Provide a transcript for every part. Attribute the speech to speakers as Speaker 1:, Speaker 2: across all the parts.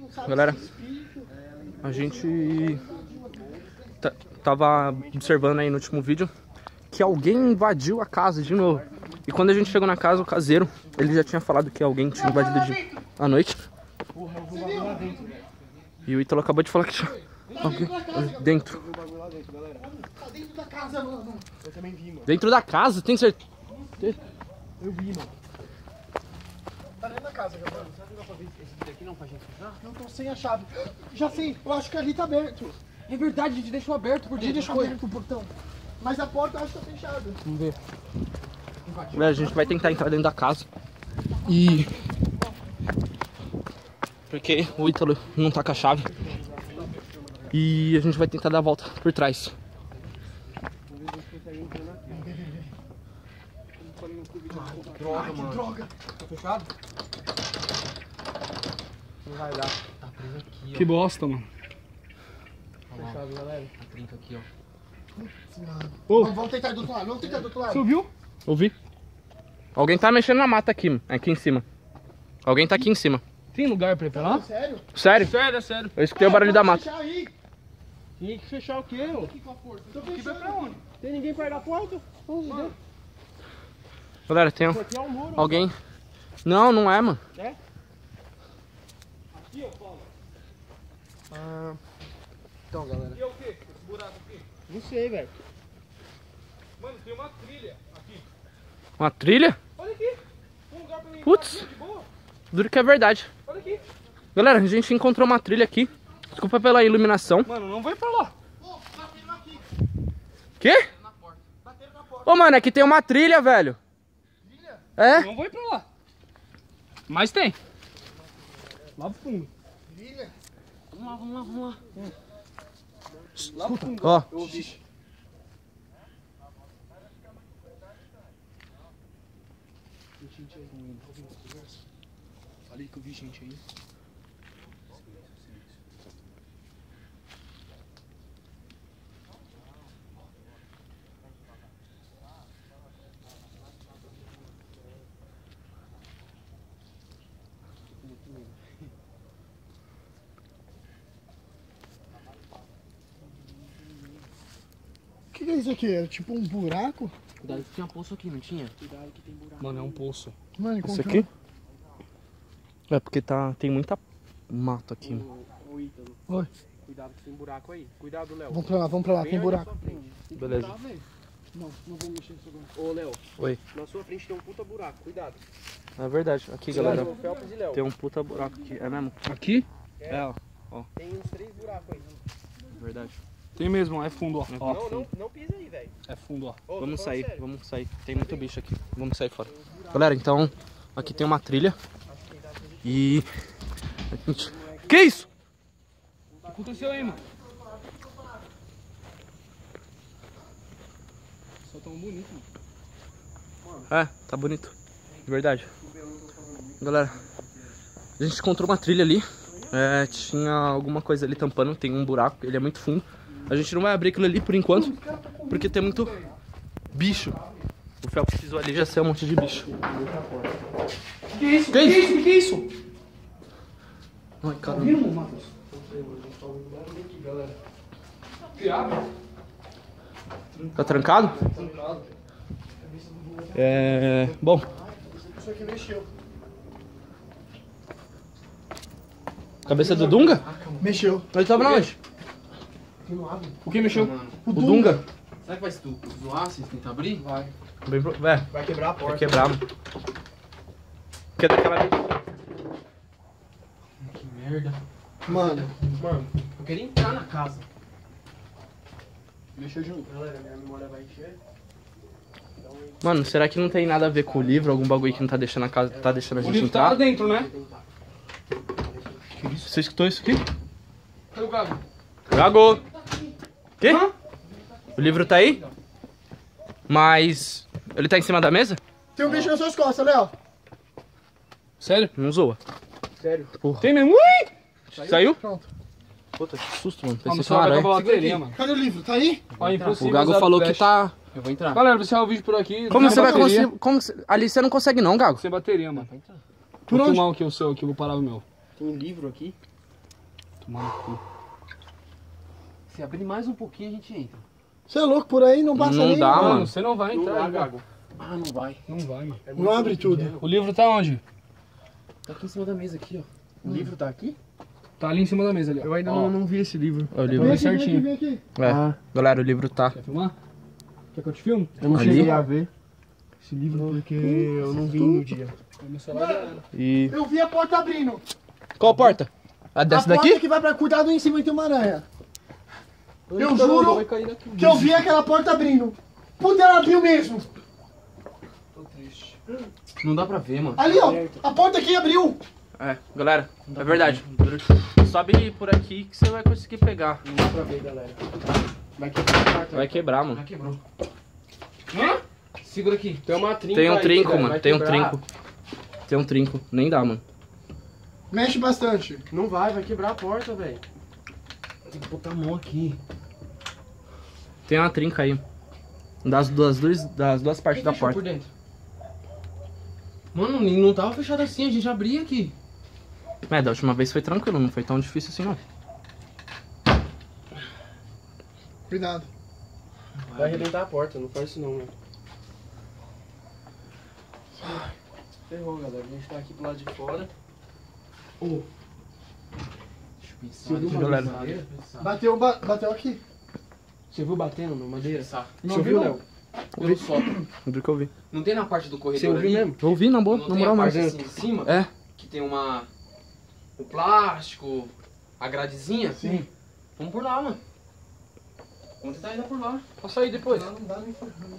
Speaker 1: Galera, a gente tava observando aí no último vídeo que alguém invadiu a casa de novo. E quando a gente chegou na casa, o caseiro, ele já tinha falado que alguém tinha invadido à noite. E o Ítalo acabou de falar que tinha alguém dentro.
Speaker 2: Tá dentro da casa, mano.
Speaker 3: Eu também vi, mano.
Speaker 1: Dentro da casa? Tem certeza?
Speaker 3: Eu vi, mano.
Speaker 2: Tá dentro da casa, Gabriel.
Speaker 3: Será que dá pra ver esse daqui não pra gente entrar?
Speaker 2: Eu tô sem a chave. Já sei, eu acho que ali tá aberto.
Speaker 3: É verdade, a gente deixou aberto por
Speaker 2: A gente
Speaker 3: dentro.
Speaker 2: deixou aberto o portão. Mas a porta eu acho que tá fechada.
Speaker 3: Vamos ver.
Speaker 1: A gente vai tentar entrar dentro da casa. E... porque o Ítalo não tá com a chave. E a gente vai tentar dar a volta por trás.
Speaker 3: Droga,
Speaker 2: Que
Speaker 3: mano.
Speaker 2: droga.
Speaker 3: Tá fechado? Não vai dar. Tá preso aqui, ó.
Speaker 4: Que bosta, mano.
Speaker 3: Fechado, galera. Tá trinca aqui, ó.
Speaker 4: Ô,
Speaker 2: Vamos tentar do outro lado, vamos tentar do outro
Speaker 4: você
Speaker 2: lado.
Speaker 4: ouviu?
Speaker 1: Ouvi? Alguém tá mexendo na mata aqui, aqui em cima. Alguém tá aqui em cima.
Speaker 4: Tem lugar pra ir pra lá?
Speaker 2: Sério?
Speaker 1: Sério?
Speaker 4: Sério, sério.
Speaker 1: Eu escutei o barulho da mata.
Speaker 2: Fechar aí.
Speaker 4: Tinha que fechar o quê, ô?
Speaker 2: Aqui com a porta. Tô
Speaker 4: Aqui vai
Speaker 2: fechando.
Speaker 4: pra onde?
Speaker 3: Tem ninguém perto da porta?
Speaker 2: Mano,
Speaker 1: Galera, tem
Speaker 3: Isso aqui é um muro.
Speaker 1: alguém... Não, não é, mano.
Speaker 3: É?
Speaker 4: Aqui, ó, Paulo.
Speaker 3: Então, galera.
Speaker 4: E é o quê? Esse buraco aqui?
Speaker 3: Não sei, velho.
Speaker 4: Mano, tem uma trilha aqui.
Speaker 1: Uma trilha?
Speaker 4: Olha aqui. Um lugar pra mim.
Speaker 1: Putz.
Speaker 4: De boa.
Speaker 1: Duro que é verdade.
Speaker 4: Olha aqui.
Speaker 1: Galera, a gente encontrou uma trilha aqui. Desculpa pela iluminação.
Speaker 4: Mano, não vai pra lá.
Speaker 2: pô, bateram aqui.
Speaker 1: Quê?
Speaker 2: Bateram na porta.
Speaker 1: Ô, mano, aqui tem uma trilha, velho.
Speaker 2: Trilha?
Speaker 1: É?
Speaker 4: Não vai pra lá. Mas tem. Lá pro fundo.
Speaker 2: Trilha?
Speaker 3: Vamos lá, vamos lá, vamos lá.
Speaker 4: Lá pro fundo.
Speaker 1: Ó.
Speaker 3: Eu ouvi.
Speaker 4: Falei que eu vi gente aí.
Speaker 2: O que é isso aqui? É tipo um buraco?
Speaker 3: Cuidado que tinha poço aqui, não tinha?
Speaker 4: Cuidado que tem buraco. Mano, é um poço.
Speaker 2: Mano,
Speaker 1: Isso
Speaker 2: encontrou.
Speaker 1: aqui? É porque tem muita mato aqui, mano.
Speaker 3: Ô, Ítalo.
Speaker 2: Oi.
Speaker 3: Cuidado que tem buraco aí. Cuidado, Léo.
Speaker 2: Vamos pra lá,
Speaker 3: Bem
Speaker 2: tem
Speaker 3: aí
Speaker 2: buraco.
Speaker 3: na sua frente. Tem que
Speaker 1: Beleza.
Speaker 3: entrar, velho.
Speaker 2: Não vou mexer nisso agora.
Speaker 3: Ô, Léo.
Speaker 1: Oi.
Speaker 3: Na sua frente tem um puta buraco. Cuidado.
Speaker 1: É verdade. Aqui, galera.
Speaker 3: Ô, Felps e Léo.
Speaker 1: Tem um puta buraco aqui. É mesmo?
Speaker 4: Aqui?
Speaker 1: É, ó.
Speaker 3: Tem uns 3 buracos aí.
Speaker 1: Verdade.
Speaker 4: Tem mesmo, é fundo, ó. Ó,
Speaker 3: Não pisa aí, velho.
Speaker 4: é fundo, ó.
Speaker 3: Ô, tô
Speaker 1: Vamos
Speaker 3: falando
Speaker 1: sair,
Speaker 3: sério.
Speaker 1: vamos sair. Tem muito bicho aqui. Vamos sair fora. Galera, então, aqui tem uma trilha. E... a gente... Que isso?
Speaker 4: O que aconteceu aí, mano? Só tão bonito, mano.
Speaker 1: É, tá bonito. De verdade. Galera, a gente encontrou uma trilha ali. É, tinha alguma coisa ali tampando. Tem um buraco, ele é muito fundo. A gente não vai abrir aquilo ali por enquanto, porque tem muito bicho. O Fel precisou ali, já saiu um monte de bicho.
Speaker 4: Que isso?
Speaker 1: Que isso?
Speaker 4: Que isso?
Speaker 1: Ai, caramba.
Speaker 4: Viu, Matheus? Piada?
Speaker 1: Tá trancado? É... Bom,
Speaker 2: Isso aqui mexeu.
Speaker 1: cabeça do Dunga?
Speaker 2: Mexeu.
Speaker 1: Ele tava na onde?
Speaker 4: O que mexeu?
Speaker 1: O Dunga?
Speaker 3: Será que vai se zoar se tentar abrir? Vai.
Speaker 1: Bem pro... É,
Speaker 3: Vai quebrar a
Speaker 1: vai
Speaker 3: porta.
Speaker 1: quebrar, mano. Porque daquela vez...
Speaker 3: Que merda.
Speaker 2: Mano,
Speaker 3: Mano, eu queria entrar na casa.
Speaker 2: mexeu junto.
Speaker 3: Galera, minha memória vai encher.
Speaker 1: Mano, será que não tem nada a ver com o livro? Algum bagulho que não tá deixando a casa, tá deixando a
Speaker 4: O
Speaker 1: gente
Speaker 4: livro tá lá
Speaker 1: entrar?
Speaker 4: dentro, né?
Speaker 1: Você escutou isso aqui?
Speaker 4: Cadê o gago?
Speaker 1: Gago! Quê? O livro tá aí? Mas... ele tá em cima da mesa?
Speaker 2: Tem um bicho nas suas costas, Léo.
Speaker 4: Sério?
Speaker 1: Não zoa.
Speaker 3: Sério?
Speaker 1: Porra.
Speaker 4: Tem mesmo? Ui!
Speaker 1: Saiu?
Speaker 2: Pronto.
Speaker 1: Puta, que susto, mano.
Speaker 4: Vamos
Speaker 1: Pensei que
Speaker 4: só
Speaker 1: era
Speaker 4: vai
Speaker 1: uma
Speaker 4: acabar a
Speaker 1: aranha.
Speaker 4: bateria, mano.
Speaker 2: Cadê o livro? Tá aí?
Speaker 4: Ó, impossível.
Speaker 1: O Gago
Speaker 4: usar
Speaker 1: falou que
Speaker 4: flash.
Speaker 1: tá...
Speaker 3: Eu vou entrar.
Speaker 4: Galera, você o vídeo por aqui.
Speaker 1: Como
Speaker 4: sem
Speaker 1: você vai
Speaker 4: bateria.
Speaker 1: conseguir... Como... Ali você não consegue não, Gago.
Speaker 4: Sem bateria, mano.
Speaker 3: Vai entrar.
Speaker 4: Vou filmar aqui o seu aqui, eu vou parar o meu.
Speaker 3: Tem um livro aqui.
Speaker 4: Tomando cu.
Speaker 3: Se abrir mais um pouquinho, a gente entra.
Speaker 2: Você é louco, por aí não passa
Speaker 1: Não
Speaker 2: nem...
Speaker 1: dá,
Speaker 4: Mano,
Speaker 1: mano.
Speaker 4: você não vai entrar, Gago.
Speaker 3: Ah, não vai.
Speaker 4: Não vai, mano.
Speaker 2: Não abre tudo.
Speaker 4: O livro tá onde?
Speaker 3: Tá aqui em cima da mesa, aqui, ó. O livro tá aqui?
Speaker 4: Tá ali em cima da mesa ali, ó.
Speaker 5: Eu ainda não vi esse livro.
Speaker 1: É o
Speaker 2: Vem
Speaker 1: livro.
Speaker 2: aqui,
Speaker 4: certinho.
Speaker 2: vem aqui.
Speaker 1: É. Galera, o livro tá.
Speaker 4: Quer filmar? Quer que eu te filme?
Speaker 5: Eu não
Speaker 1: Ali?
Speaker 5: cheguei a ver esse livro porque eu não vi no dia.
Speaker 4: Meu celular já era.
Speaker 1: E.
Speaker 2: Eu vi a porta abrindo.
Speaker 1: Qual porta? A dessa
Speaker 2: a porta
Speaker 1: daqui?
Speaker 2: que vai pra cuidado em cima tem uma aranha. Eu juro
Speaker 4: Vai cair daqui.
Speaker 2: que eu vi aquela porta abrindo. Puta, ela abriu mesmo.
Speaker 4: Tô triste.
Speaker 3: Não dá pra ver, mano.
Speaker 2: Ali, ó. A porta aqui abriu.
Speaker 1: É, galera, é verdade. Sobe por aqui que você vai conseguir pegar.
Speaker 3: Não dá pra ver, galera. Vai quebrar a porta.
Speaker 1: Vai quebrar, mano.
Speaker 3: Já quebrou. Hã? Segura aqui.
Speaker 5: Tem uma trinca
Speaker 1: Tem um
Speaker 5: aí,
Speaker 1: trinco,
Speaker 5: velho,
Speaker 1: mano.
Speaker 5: vai
Speaker 1: Tem um
Speaker 5: quebrar.
Speaker 1: trinco. Tem um trinco. Nem dá, mano.
Speaker 2: Mexe bastante.
Speaker 5: Não vai quebrar a porta, velho.
Speaker 3: Tem que botar a mão aqui.
Speaker 1: Tem uma trinca aí. Das duas partes da
Speaker 3: Fechou
Speaker 1: porta.
Speaker 3: por dentro. Mano, não tava fechado assim, a gente abria aqui.
Speaker 1: É, da última vez foi tranquilo, não foi tão difícil assim não.
Speaker 2: Cuidado.
Speaker 5: Vai arrebentar a porta, não faz isso não, velho. Ferrou, galera. A gente tá aqui pro lado de fora.
Speaker 3: Deixa eu pensar.
Speaker 5: Subiu uma
Speaker 1: Galera.
Speaker 5: madeira.
Speaker 2: Bateu aqui.
Speaker 5: Você viu batendo na madeira?
Speaker 3: Não
Speaker 5: Você ouviu, Léo?
Speaker 3: Pelo sótão.
Speaker 1: Do que eu vi.
Speaker 3: Não tem na parte do corredor
Speaker 5: Você ouviu
Speaker 3: ali?
Speaker 5: mesmo?
Speaker 1: Eu ouvi na boa,
Speaker 3: Não
Speaker 1: na
Speaker 3: tem a
Speaker 1: moral
Speaker 3: parte
Speaker 1: mesmo.
Speaker 3: assim em cima?
Speaker 1: É.
Speaker 3: Que tem o plástico, a gradezinha?
Speaker 2: Sim.
Speaker 3: Vamos por lá, mano. Vamos tentar ir por lá.
Speaker 4: Passa aí depois.
Speaker 2: Não dá nem ferrando.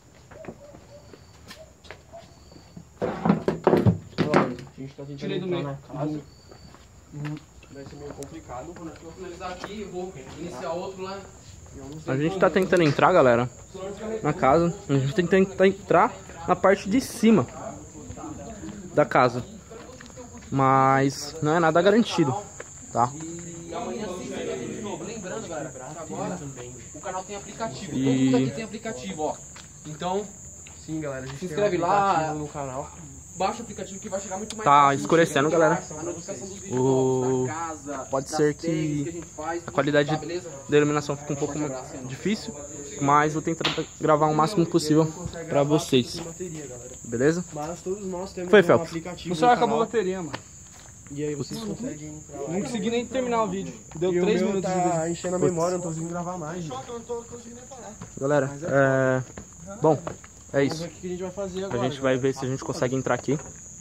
Speaker 5: A gente tá tentando
Speaker 4: Tirei do
Speaker 5: entrar
Speaker 4: meio.
Speaker 5: na casa. Vai ser meio complicado.
Speaker 3: Quando eu finalizar aqui, eu vou iniciar outro lá.
Speaker 1: A gente tá tentando entrar, galera, na casa. A gente tem que tentar entrar na parte de cima da casa. Mas não é nada garantido, tá?
Speaker 3: E amanhã sim, de novo. Lembrando, galera, que agora o canal tem aplicativo.
Speaker 1: E-
Speaker 3: Todo mundo aqui tem aplicativo, ó. Então,
Speaker 5: Sim, galera. A gente
Speaker 3: Se
Speaker 5: tem
Speaker 3: inscreve
Speaker 5: um
Speaker 3: lá.
Speaker 5: aplicativo no canal.
Speaker 3: baixa o aplicativo que vai chegar muito mais
Speaker 1: Tá
Speaker 3: fácil.
Speaker 1: escurecendo,
Speaker 3: Chega
Speaker 1: galera.
Speaker 3: A notificação dos vídeos
Speaker 1: O-
Speaker 3: novos, da casa,
Speaker 1: Pode
Speaker 3: das
Speaker 1: ser
Speaker 3: tags
Speaker 1: que
Speaker 3: a gente faz,
Speaker 1: a qualidade
Speaker 3: tá, beleza?
Speaker 1: da iluminação fica um pouco difícil, mas vou tentar gravar o máximo possível pra vocês,
Speaker 5: Sem bateria, galera.
Speaker 1: beleza?
Speaker 5: Mas todos nós temos
Speaker 1: Foi,
Speaker 5: um
Speaker 1: Felps.
Speaker 5: aplicativo
Speaker 4: O celular
Speaker 5: no
Speaker 4: acabou a
Speaker 5: canal.
Speaker 4: bateria, mano.
Speaker 5: E aí vocês conseguem ir pra lá.
Speaker 4: Não consegui nem terminar o vídeo. Deu
Speaker 5: E o
Speaker 4: 3
Speaker 5: meu
Speaker 4: minutos de vídeo.
Speaker 5: tá enchendo a memória, eu não tô conseguindo gravar mais. gente.
Speaker 2: Eu não tô conseguindo nem falar.
Speaker 1: Galera, bom, é
Speaker 5: Vamos
Speaker 1: isso.
Speaker 5: ver o que a gente vai fazer
Speaker 1: A
Speaker 5: agora.
Speaker 1: gente vai ver se a gente consegue entrar aqui.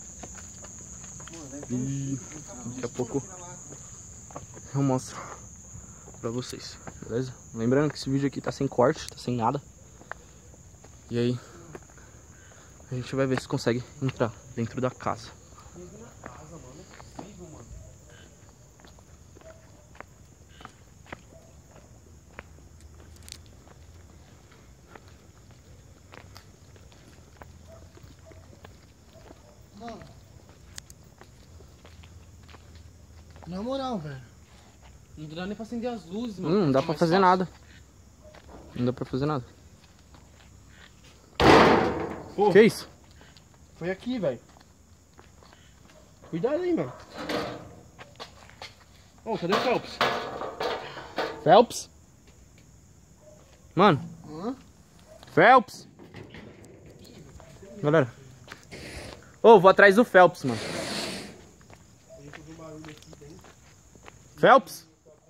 Speaker 1: E daqui a pouco eu mostro pra vocês, beleza? Lembrando que esse vídeo aqui tá sem corte, tá sem nada. E aí a gente vai ver se consegue entrar dentro da casa.
Speaker 2: Mano. Na moral, velho.
Speaker 3: Não dá nem pra acender as luzes, mano.
Speaker 1: Não dá
Speaker 3: Tá
Speaker 1: pra
Speaker 3: mais
Speaker 1: fazer
Speaker 3: fácil.
Speaker 1: nada. Não dá pra fazer nada.
Speaker 5: Pô,
Speaker 1: Que isso?
Speaker 5: foi aqui, velho. Cuidado aí, mano. Ô, cadê o Phelps?
Speaker 1: Phelps? Mano.
Speaker 2: Hã?
Speaker 1: Phelps? Galera. Ô, vou atrás do Phelps, mano. Phelps?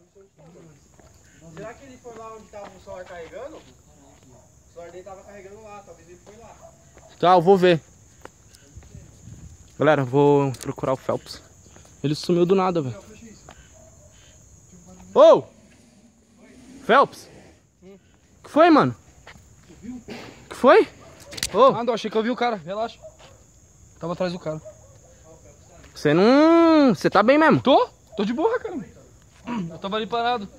Speaker 5: Será que ele foi lá onde tava o celular carregando? O celular dele tava carregando lá, talvez ele foi lá.
Speaker 1: Tá, eu vou ver. Galera, vou procurar o Phelps. Ele sumiu do nada, velho. Ô! Phelps? Que foi, mano? Que foi? Ô,
Speaker 4: Ah, não, achei que eu vi o cara. Relaxa. Tava atrás do cara.
Speaker 1: você não... Você tá bem mesmo?
Speaker 4: Tô de boa, cara. Eu tava ali parado.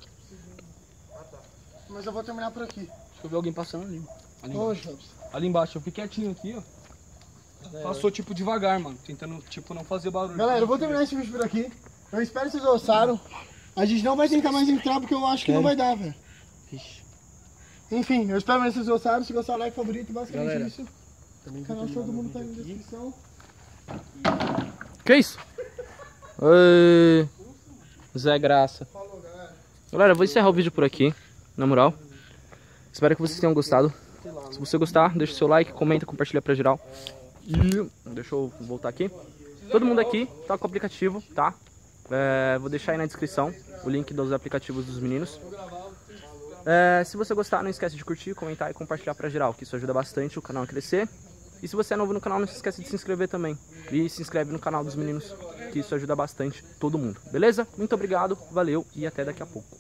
Speaker 2: Mas eu vou terminar por aqui.
Speaker 4: Acho que eu vi alguém passando ali. Ali
Speaker 2: Ô,
Speaker 4: embaixo.
Speaker 2: Jobs.
Speaker 4: Ali embaixo. Eu fiquei quietinho aqui, ó. Passou tipo devagar, mano. Tentando, tipo, não fazer barulho.
Speaker 2: Galera, eu vou terminar esse vídeo por aqui. Eu espero que vocês gostaram. A gente não vai tentar mais entrar porque eu acho que não vai dar, velho. Enfim, eu espero que vocês gostaram. Se gostaram, like, favorito, basicamente
Speaker 5: Galera,
Speaker 2: isso.
Speaker 5: Também
Speaker 2: O canal de todo mundo tá aí na descrição.
Speaker 1: Que isso? Ê, Zé Graça.
Speaker 2: Falou, galera.
Speaker 1: Galera, eu vou encerrar o vídeo por aqui, na moral. Espero que vocês tenham gostado. Se você gostar, deixa o seu like, comenta, compartilha pra geral. E deixa eu voltar aqui. Todo mundo aqui tá com o aplicativo, tá? Vou deixar aí na descrição o link dos aplicativos dos meninos. Se você gostar, não esquece de curtir, comentar e compartilhar pra geral, que isso ajuda bastante o canal a crescer. E se você é novo no canal, não se esquece de se inscrever também. E se inscreve no canal dos meninos, que isso ajuda bastante todo mundo. Beleza? Muito obrigado, valeu e até daqui a pouco.